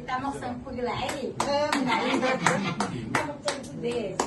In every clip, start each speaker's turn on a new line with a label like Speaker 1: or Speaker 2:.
Speaker 1: Estamos en Pugilay. Estamos en Pugilay.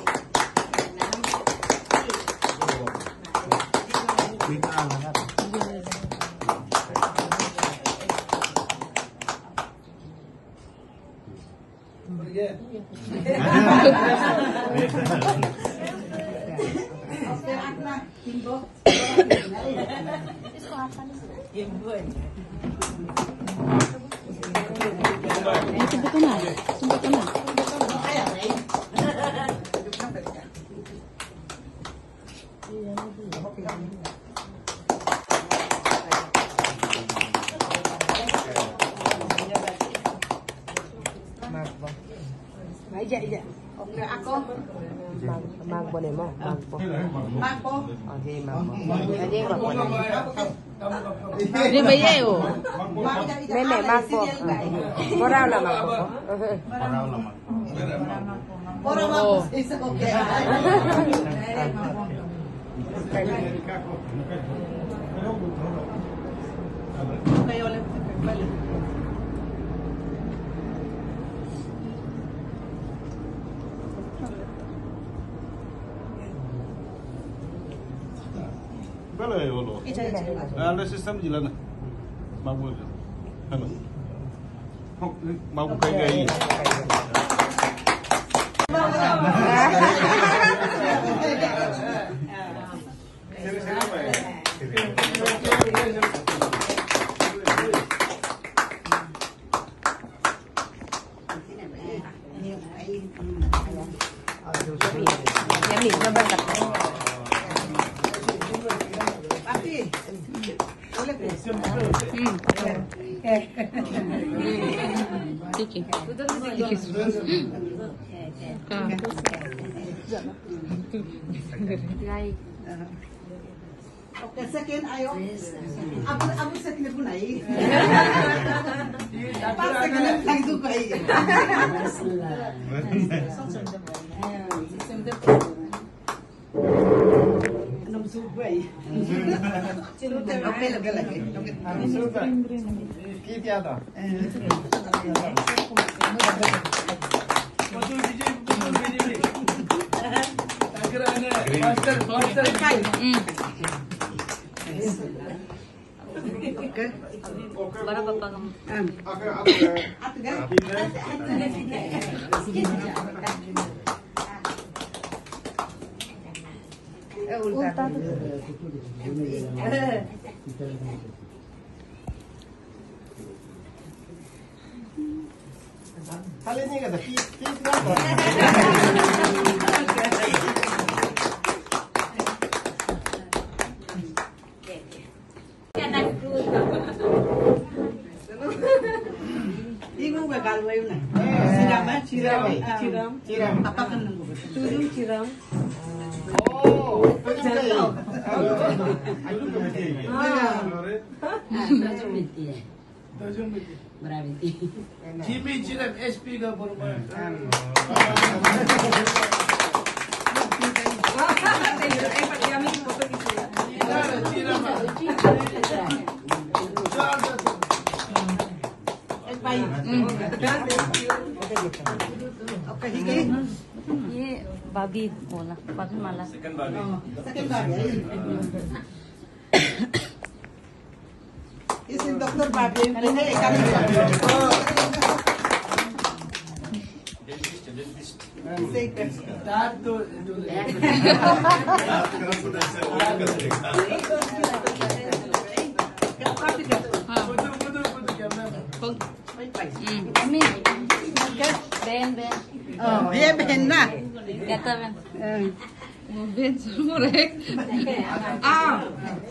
Speaker 1: Iya. Oke, aku
Speaker 2: mang boleh mau
Speaker 1: mang po.
Speaker 2: Oke, mang. Jadi apa boleh?
Speaker 3: Ini bayi yo.
Speaker 2: Meme mang po. Orang lah mang po.
Speaker 1: Orang mang is okay. Kayo ulit balik.
Speaker 4: Boleh ya lo. Ada sistem jalan. Bagus. Halo. Mau kayak gini.
Speaker 2: Yang ni gambar tak?
Speaker 1: Oke, second ayo. Aku second pun ai. Pas second langsung ko ai. Nom subai. Oke, lagi.
Speaker 4: Kita ada.
Speaker 3: Para papa kamu.
Speaker 4: Kali ini kata
Speaker 1: Ibu bakal wae na. Ciram. Apa kan nunggu?
Speaker 2: Turun ciram.
Speaker 4: Oh,
Speaker 5: Jimmy Ciram SP ka bermain.
Speaker 1: Oke, hige.
Speaker 3: Ye babi bola, babi malah.
Speaker 4: Second babi.
Speaker 1: Second babi. Isin dokter babi. Ini ikan.
Speaker 5: Tato.
Speaker 3: Ini ben.
Speaker 1: Oh, ben na.
Speaker 3: Kata ben. Ben surek.
Speaker 1: Ah.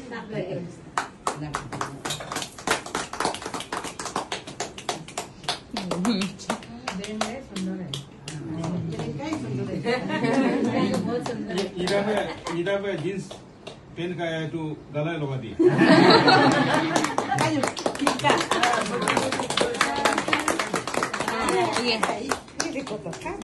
Speaker 4: इधर पे jeans pen का है तो गला लगा दी
Speaker 1: Ayo, kita.
Speaker 3: Iya.
Speaker 2: Ini kotor kan?